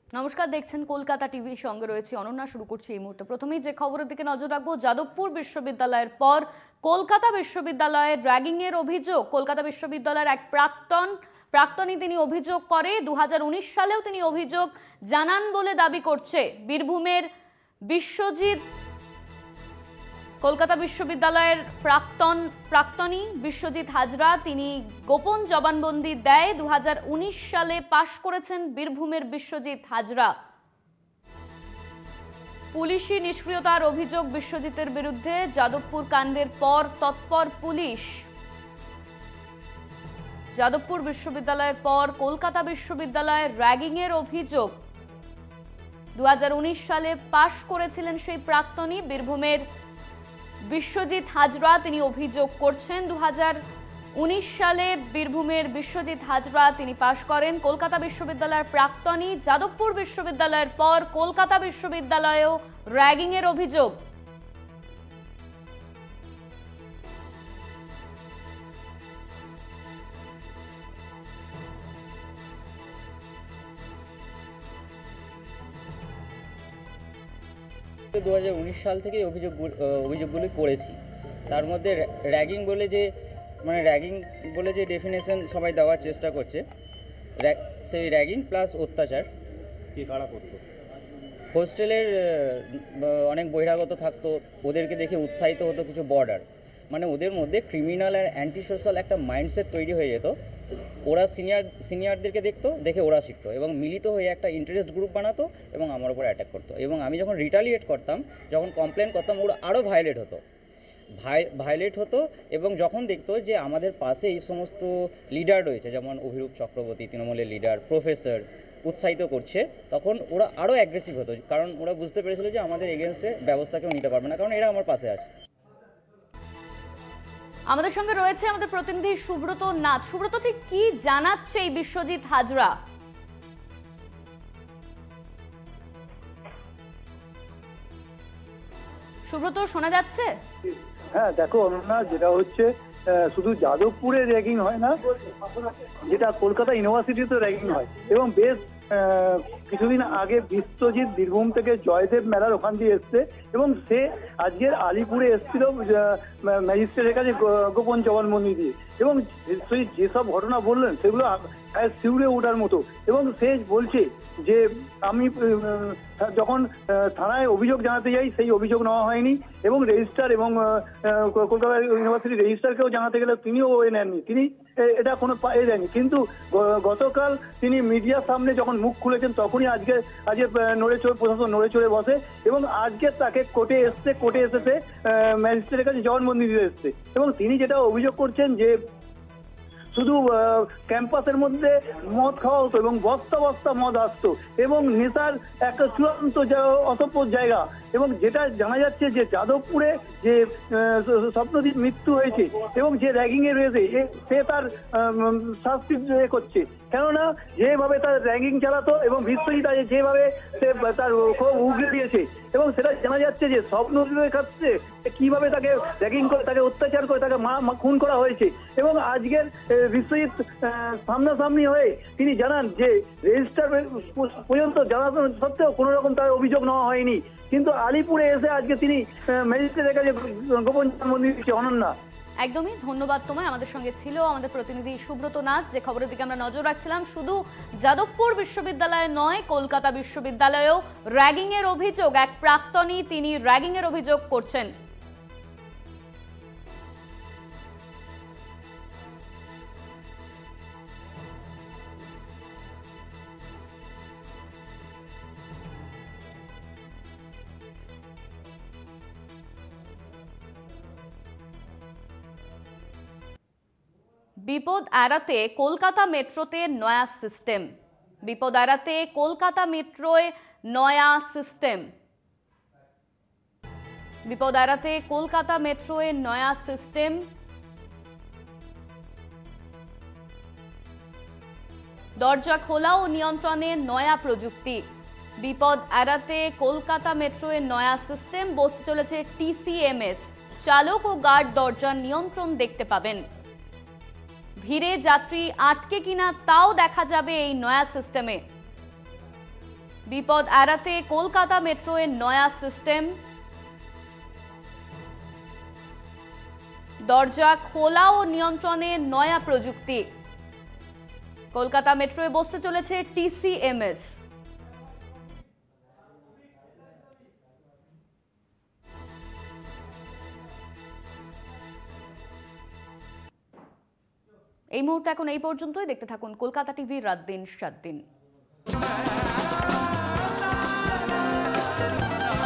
নমস্কার, দেখছেন কলকাতা টিভি, সঙ্গে রয়েছে অনন্যা। শুরু করছি এই মুহূর্তে। প্রথমেই যে খবরের দিকে নজর রাখবো, যাদবপুর বিশ্ববিদ্যালয়ের পর কলকাতা বিশ্ববিদ্যালয়ের র্যাগিং এর অভিযোগ। কলকাতা বিশ্ববিদ্যালয়ের এক প্রাক্তনী তিনি অভিযোগ করে 2019 সালেও তিনি অভিযোগ জানান বলে দাবি করছে বীরভূমের বিশ্বজিৎ। কলকাতা বিশ্ববিদ্যালয়ের প্রাক্তনী বিশ্বজিৎ হাজরা তিনি গোপন জবানবন্দি দেয়। 2019 সালে পাশ করেছেন বীরভূমের বিশ্বজিৎ হাজরা। পুলিশি নিষ্ক্রিয়তার অভিযোগ বিশ্বজিতের বিরুদ্ধে। যাদবপুর কাণ্ডের পর তৎপর পুলিশ। যাদবপুর বিশ্ববিদ্যালয়ের পর কলকাতা বিশ্ববিদ্যালয়ের র্যাগিং এর অভিযোগ। 2019 সালে পাশ করেছিলেন সেই প্রাক্তনী বীরভূমের বিশ্বজিৎ হাজরা, তিনি অভিযোগ করছেন 2019 সালে বীরভূমের বিশ্বজিৎ হাজরা তিনি পাশ করেন। কলকাতা বিশ্ববিদ্যালয়ের প্রাক্তনী, যাদবপুর বিশ্ববিদ্যালয়ের পর কলকাতা বিশ্ববিদ্যালয়েও র্যাগিং এর অভিযোগ। তো 2019 সাল থেকে অভিযোগগুলি করেছি। তার মধ্যে র্যাগিং বলে যে ডেফিনেশন সবাই দেওয়ার চেষ্টা করছে, সেই র্যাগিং প্লাস অত্যাচার কি কারা করতো। হোস্টেলের অনেক বহিরাগত থাকতো, ওদেরকে দেখে উৎসাহিত হতো কিছু বর্ডার, মানে ওদের মধ্যে ক্রিমিনাল আর অ্যান্টি সোশ্যাল একটা মাইন্ডসেট তৈরি হয়ে যেত। ওরা সিনিয়রদেরকে দেখে ওরা শিখতো এবং মিলিত হয়ে একটা ইন্টারেস্ট গ্রুপ বানাতো এবং আমার উপর অ্যাটাক করতো। এবং আমি যখন রিটালিয়েট করতাম, যখন কমপ্লেন করতাম, ওরা আরও ভায়োলেট হতো। এবং যখন দেখতো যে আমাদের পাশে এই সমস্ত লিডার রয়েছে, যেমন অভিরূপ চক্রবর্তী তৃণমূলের লিডার, প্রফেসর উৎসাহিত করছে, তখন ওরা আরও অ্যাগ্রেসিভ হতো, কারণ ওরা বুঝতে পেরেছিল যে আমাদের এগেনস্টে ব্যবস্থা কেউ নিতে পারবে না, কারণ এরা আমার পাশে আছে। আমাদের সঙ্গে রয়েছে আমাদের প্রতিনিধি সুব্রত নাথ। সুব্রত, ঠিক কি জানাচ্ছে এই বিশ্বজিৎ হাজরা? সুব্রত, শোনা যাচ্ছে? হ্যাঁ, দেখো অনন্যা, যেটা হচ্ছে শুধু যাদবপুরে র্যাগিং হয় না, যেটা কলকাতা ইউনিভার্সিটিতে র্যাগিং হয়। এবং বেশ কিছুদিন আগে বিশ্বজিৎ বীরভূম থেকে জয়দেব মেলার ওখান দিয়ে এসছে এবং সে আজকের আলিপুরে এসেছিল ম্যাজিস্ট্রেটের কাছে গোপন জবানবন্দি দিয়ে। এবং যেসব ঘটনা বললেন সেগুলো শিউরে ওঠার মতো। এবং সে বলছে যে আমি যখন থানায় অভিযোগ জানাতে যাই, সেই অভিযোগ নেওয়া হয়নি এবং রেজিস্ট্রার এবং কলকাতা ইউনিভার্সিটির রেজিস্ট্রারকেও জানাতে গেলে তিনিও নেননি, তিনি এটা কোনো দেয়নি। কিন্তু গতকাল তিনি মিডিয়ার সামনে যখন মুখ খুলেছেন, তখনই আজকে প্রশাসন নড়ে চড়ে বসে এবং আজকে তাকে কোর্টে এসেছে ম্যাজিস্ট্রেটের কাছে জবানবন্দি দিতে এসছে। এবং তিনি যেটা অভিযোগ করছেন যে শুধু ক্যাম্পাসের মধ্যে মদ খাওয়া হতো এবং বস্তা বস্তা মদ আসতো এবং নেশার একটা চূড়ান্ত অসভ্য জায়গা। এবং যেটা জানা যাচ্ছে যে যাদবপুরে যে স্বপ্নদীপ মৃত্যু হয়েছে এবং যে র্যাগিংয়ে রয়েছে, সে তার শাস্তি করছে। কেননা যেভাবে তার র্যাগিং চালাতো এবং বিশ্বজিৎ যেভাবে সে তার খুব উগড়ে দিয়েছে, এবং সেটা জানা যাচ্ছে যে স্বপ্নদীপের কাছে কিভাবে তাকে র্যাগিং করে, তাকে অত্যাচার করে, তাকে খুন করা হয়েছে। এবং আজকের বিশ্বজিৎ সামনাসামনি হয়ে তিনি জানান যে রেজিস্ট্রার পর্যন্ত জানানো সত্ত্বেও কোনো রকম তার অভিযোগ নেওয়া হয়নি, কিন্তু আলিপুরে এসে আজকে তিনি ম্যাজিস্ট্রেটের কাছে গোপন জবানবন্দি দিচ্ছে। অনন্যা, একদমই ধন্যবাদ তোমায়। আমাদের সঙ্গে ছিল আমাদের প্রতিনিধি সুব্রত নাথ। যে খবরের দিকে আমরা নজর রাখছিলাম, শুধু যাদবপুর বিশ্ববিদ্যালয়ে নয়, কলকাতা বিশ্ববিদ্যালয়েও র্যাগিং এর অভিযোগ। এক প্রাক্তনী তিনি র্যাগিং এর অভিযোগ করছেন। বিপদ এড়াতে কলকাতা মেট্রোতে নয়া সিস্টেম। বিপদ এড়াতে কলকাতা মেট্রোয় নয়া সিস্টেম। বিপদ এড়াতে কলকাতা মেট্রোয় নয়া সিস্টেম। দরজা খোলা ও নিয়ন্ত্রণে নয়া প্রযুক্তি। বিপদ এড়াতে কলকাতা মেট্রোয় নয়া সিস্টেম। বসতে চলেছে TCMS। চালক ও গার্ড দরজার নিয়ন্ত্রণ দেখতে পাবেন। ভিড়ে যাত্রী আটকে কিনা তাও দেখা যাবে এই নয়া সিস্টেমে। বিপদ এড়াতে কলকাতা মেট্রোয়ের নয়া সিস্টেম, দরজা খোলা ও নিয়ন্ত্রণে নয়া প্রযুক্তি। কলকাতা মেট্রোয় বসতে চলেছে TCMS। এই মুহূর্তে এখন এই পর্যন্তই। দেখতে থাকুন কলকাতা টিভি, রাত দিন 7 দিন।